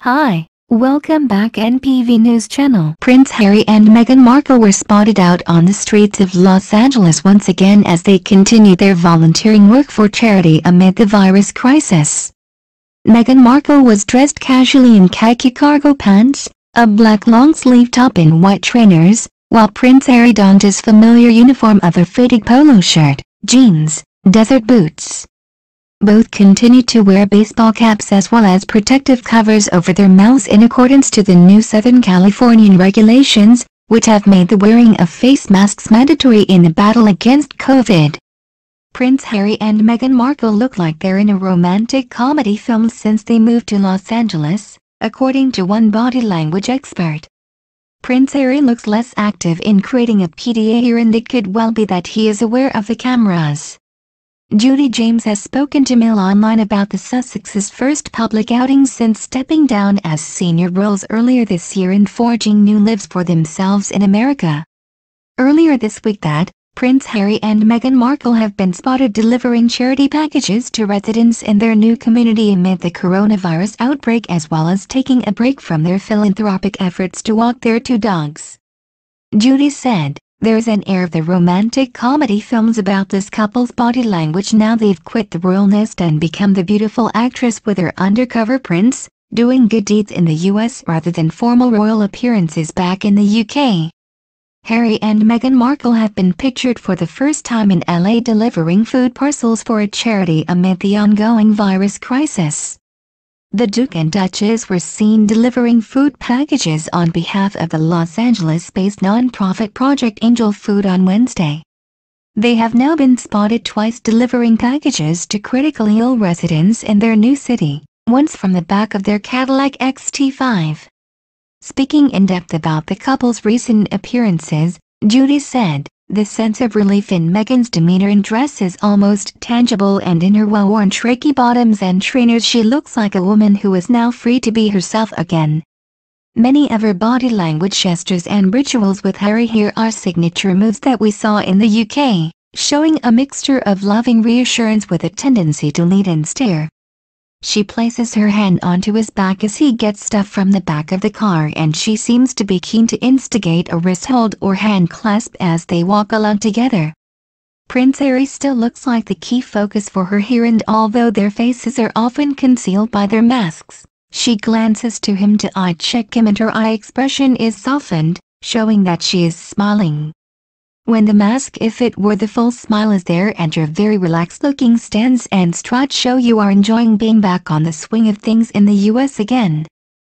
Hi, welcome back NPV News Channel. Prince Harry and Meghan Markle were spotted out on the streets of Los Angeles once again as they continue their volunteering work for charity amid the virus crisis. Meghan Markle was dressed casually in khaki cargo pants, a black long-sleeve top and white trainers, while Prince Harry donned his familiar uniform of a faded polo shirt, jeans, desert boots. Both continued to wear baseball caps as well as protective covers over their mouths in accordance to the new Southern Californian regulations, which have made the wearing of face masks mandatory in the battle against COVID. Prince Harry and Meghan Markle look like they're in a romantic comedy film since they moved to Los Angeles, according to one body language expert. Prince Harry looks less active in creating a PDA here, and it could well be that he is aware of the cameras. Judy James has spoken to Mail Online about the Sussexes' first public outing since stepping down as senior roles earlier this year and forging new lives for themselves in America. Earlier this week Prince Harry and Meghan Markle have been spotted delivering charity packages to residents in their new community amid the coronavirus outbreak, as well as taking a break from their philanthropic efforts to walk their two dogs. Judy said, "There's an air of the romantic comedy films about this couple's body language now they've quit the royal nest and become the beautiful actress with her undercover prince, doing good deeds in the US rather than formal royal appearances back in the UK." Harry and Meghan Markle have been pictured for the first time in LA delivering food parcels for a charity amid the ongoing virus crisis. The Duke and Duchess were seen delivering food packages on behalf of the Los Angeles-based nonprofit Project Angel Food on Wednesday. They have now been spotted twice delivering packages to critically ill residents in their new city, once from the back of their Cadillac XT5. Speaking in depth about the couple's recent appearances, Judy said, "The sense of relief in Meghan's demeanor and dress is almost tangible, and in her well-worn tracky bottoms and trainers she looks like a woman who is now free to be herself again." Many of her body language gestures and rituals with Harry here are signature moves that we saw in the UK, showing a mixture of loving reassurance with a tendency to lead and stare. She places her hand onto his back as he gets stuff from the back of the car, and she seems to be keen to instigate a wrist hold or hand clasp as they walk along together. Prince Harry still looks like the key focus for her here, and although their faces are often concealed by their masks, she glances to him to eye-check him and her eye expression is softened, showing that she is smiling. When the mask, if it were the full smile, is there and your very relaxed-looking stance and strut show you are enjoying being back on the swing of things in the US again.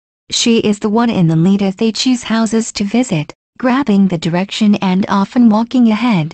She is the one in the lead as they choose houses to visit, grabbing the direction and often walking ahead.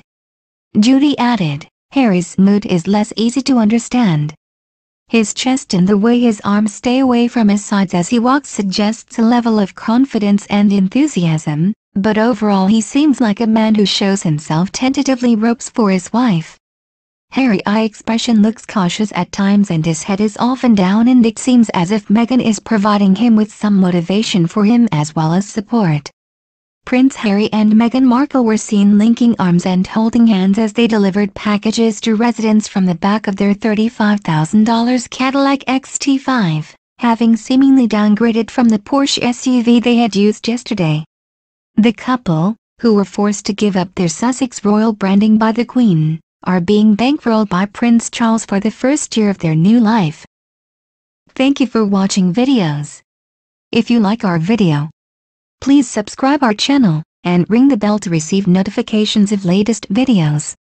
Judy added, "Harry's mood is less easy to understand. His chest and the way his arms stay away from his sides as he walks suggests a level of confidence and enthusiasm, but overall he seems like a man who shows himself tentatively ropes for his wife. Harry's eye expression looks cautious at times and his head is often down, and it seems as if Meghan is providing him with some motivation for him as well as support." Prince Harry and Meghan Markle were seen linking arms and holding hands as they delivered packages to residents from the back of their $35,000 Cadillac XT5, having seemingly downgraded from the Porsche SUV they had used yesterday. The couple, who were forced to give up their Sussex royal branding by the Queen, are being bankrolled by Prince Charles for the first year of their new life. Thank you for watching videos. If you like our video, please subscribe our channel and ring the bell to receive notifications of latest videos.